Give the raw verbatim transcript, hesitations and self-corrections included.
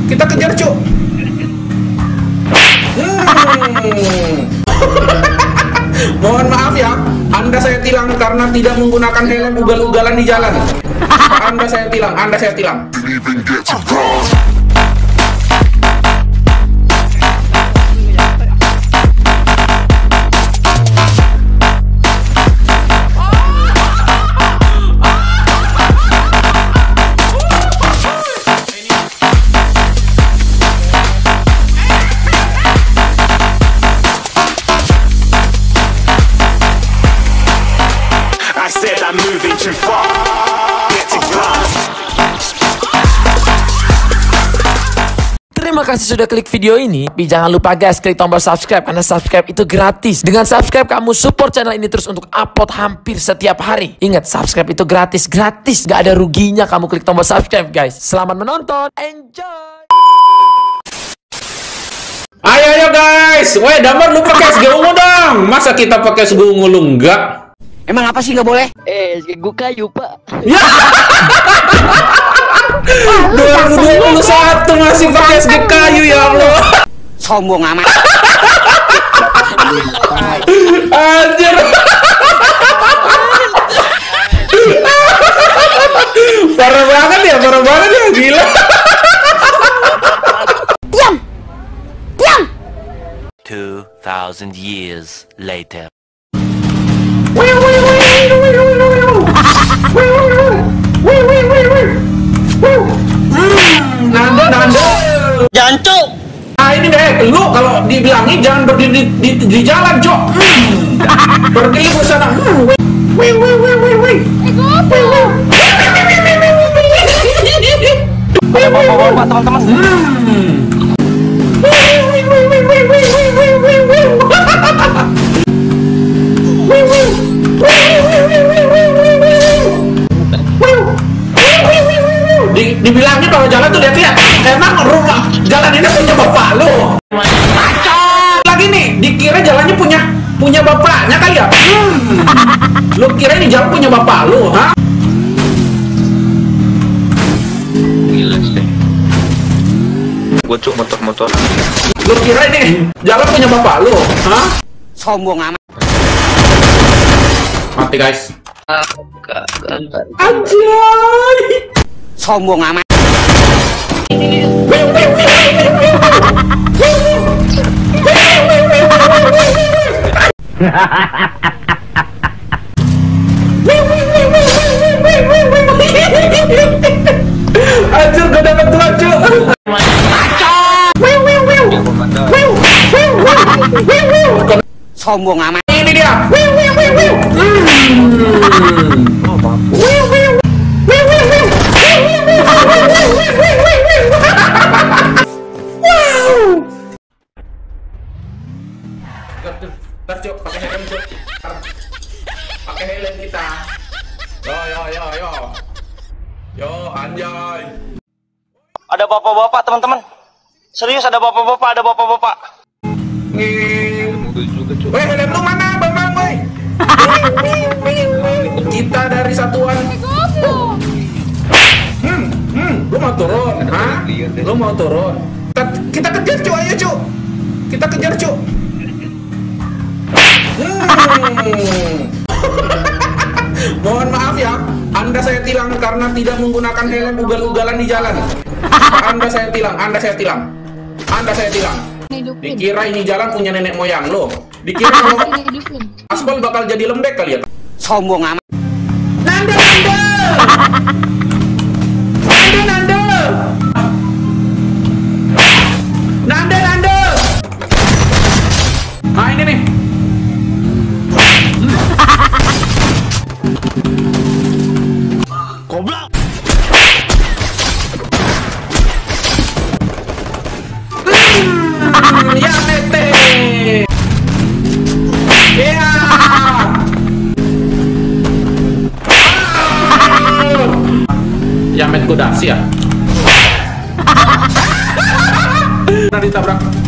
Kita kejar, Cuk. Hmm. Mohon maaf ya, Anda saya tilang karena tidak menggunakan helm ugal-ugalan di jalan. Anda saya tilang, Anda saya tilang. I'm moving too far. Getting fast. Terima kasih sudah klik video ini. Tapi jangan lupa guys, klik tombol subscribe karena subscribe itu gratis. Dengan subscribe kamu support channel ini terus untuk upload hampir setiap hari. Ingat, subscribe itu gratis, gratis. Gak ada ruginya kamu klik tombol subscribe guys. Selamat menonton, enjoy. Ayo ayo guys, weh Damar lu pakai S G ungu dong. Masa kita pakai S G ungu lu enggak? Emang apa sih nggak boleh? Eh, gue kayu pak. Ya. dua ribu dua puluh satu masih pakai S G kayu ya Allah. Sombong amat. Anjir. Parah banget ya, parah banget ya, gila. Diam, diam. Two thousand years later. Nanda, Nanda. Jancuk. Nah ini deh, lu kalau dibilangin jangan berdiri di, di, di jalan, Cok. Hmm. Pergi ke sana. Hmm. Wih, wih, wih, wih, wih. Ada bapak-bapak teman-teman. Di, dibilangin kalau jalan tuh lihat-lihat. Emang rumah jalan ini punya bapak lu? Lagi nih, dikira jalannya punya punya bapaknya kali ya? Hmm. Lu kira ini jalan punya bapak lu, ha? Gila sih. Gua cuk motor-motor. Lu kira ini jalan punya bapak lu, ha? Sombong amat. Mati guys. Anjay. Sombong amat. Anjir, gue dapat dua cu. Sombong amat. Ini dia. Cuk, pakai helm cuk. Pakai helm kita. Yo yo yo yo. Yo anjay. Ada bapak-bapak teman-teman. Serius ada bapak-bapak, ada bapak-bapak. Weh, helm lu mana, Bang Boy? Kita dari satuan. Hmm, hmm, lu mau turun, ha? Lu mau turun? Kita kejar cu, ayo cu. Kita kejar cu. Hmm. Mohon maaf ya, Anda saya tilang karena tidak menggunakan helm ugal-ugalan di jalan. Anda saya tilang, Anda saya tilang, Anda saya tilang. Dikira ini jalan punya nenek moyang lo. Dikira kalau aspal bakal jadi lembek kali ya. Sombong amat. Nanda, Nanda, Nanda, Nanda, Nanda, Nanda. Nah ini nih. Goblok. Hmm, ya mete. Ya. Ya met kuda sih ya. Nah ditabrak.